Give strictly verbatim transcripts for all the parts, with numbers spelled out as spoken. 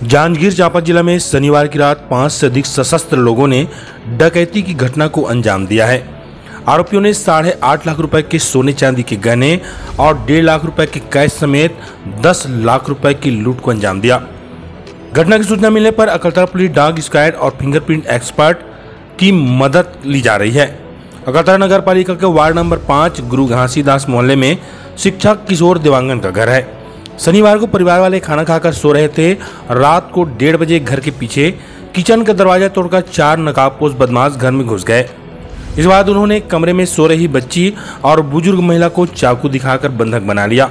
जांजगीर चांपा जिला में शनिवार की रात पांच से अधिक सशस्त्र लोगों ने डकैती की घटना को अंजाम दिया है। आरोपियों ने साढ़े आठ लाख रुपए के सोने चांदी के गहने और डेढ़ लाख रुपए के कैश समेत दस लाख रुपए की लूट को अंजाम दिया। घटना की सूचना मिलने पर अकलतरा पुलिस, डॉग स्क्वाड और फिंगरप्रिंट एक्सपर्ट की मदद ली जा रही है। अकलतरा नगर पालिका के वार्ड नंबर पाँच गुरु घासीदास मोहल्ले में शिक्षक किशोर देवांगन का घर है। शनिवार को परिवार वाले खाना खाकर सो रहे थे। रात को डेढ़ बजे घर के पीछे किचन का दरवाजा तोड़कर चार नकाबपोश बदमाश घर में घुस गए। इस बाद उन्होंने कमरे में सो रही बच्ची और बुजुर्ग महिला को चाकू दिखाकर बंधक बना लिया।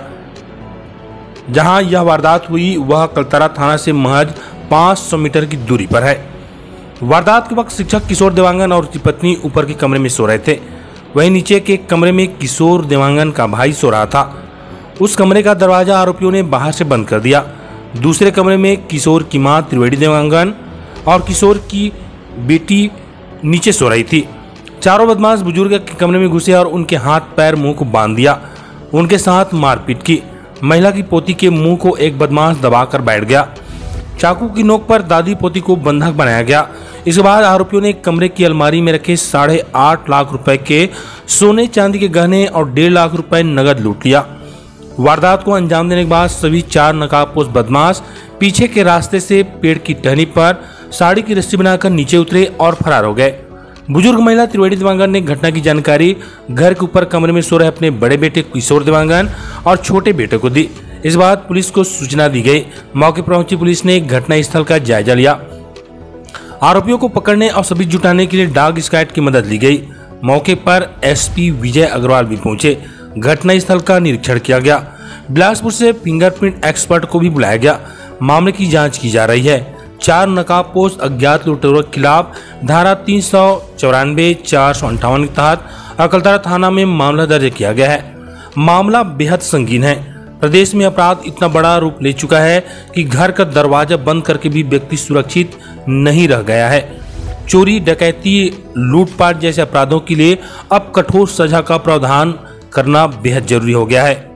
जहां यह वारदात हुई वह अकलतरा थाना से महज पाँच सौ मीटर की दूरी पर है। वारदात के वक्त शिक्षक किशोर देवांगन और उसकी पत्नी ऊपर के कमरे में सो रहे थे। वहीं नीचे के कमरे में किशोर देवांगन का भाई सो रहा था। उस कमरे का दरवाजा आरोपियों ने बाहर से बंद कर दिया। दूसरे कमरे में किशोर की मां त्रिवेदी देवांगन और किशोर की बेटी नीचे सो रही थी। चारों बदमाश बुजुर्ग के कमरे में घुसे और उनके हाथ पैर मुंह को बांध दिया। उनके साथ मारपीट की। महिला की पोती के मुंह को एक बदमाश दबाकर बैठ गया। चाकू की नोक पर दादी पोती को बंधक बनाया गया। इसके बाद आरोपियों ने कमरे की अलमारी में रखे साढ़े आठ लाख रुपए के सोने चांदी के गहने और डेढ़ लाख रुपए नगद लूट लिया। वारदात को अंजाम देने के बाद सभी चार नकाबपोश बदमाश पीछे के रास्ते से पेड़ की टहनी पर साड़ी की रस्सी बनाकर नीचे उतरे और फरार हो गए। बुजुर्ग महिला त्रिवेदी देवांगन ने घटना की जानकारी घर के ऊपर कमरे में सो रहे अपने बड़े बेटे किशोर देवांगन और छोटे बेटे को दी। इस बाद पुलिस को सूचना दी गई। मौके पर पहुंची पुलिस ने घटनास्थल का जायजा लिया। आरोपियों को पकड़ने और सबूत जुटाने के लिए डॉग स्क्वाड की मदद ली गई। मौके पर एसपी विजय अग्रवाल भी पहुंचे। घटनास्थल का निरीक्षण किया गया। बिलासपुर से फिंगरप्रिंट एक्सपर्ट को भी बुलाया गया। मामले की जांच की जा रही है। चार नकाबपोश अज्ञात लुटेरों के खिलाफ धारा तीन सौ चौरानवे चार सौ अंठावन के तहत अकलतरा थाना में मामला दर्ज किया गया है। मामला बेहद संगीन है। प्रदेश में अपराध इतना बड़ा रूप ले चुका है कि घर का दरवाजा बंद करके भी व्यक्ति सुरक्षित नहीं रह गया है। चोरी, डकैती, लूटपाट जैसे अपराधों के लिए अब कठोर सजा का प्रावधान करना बेहद जरूरी हो गया है।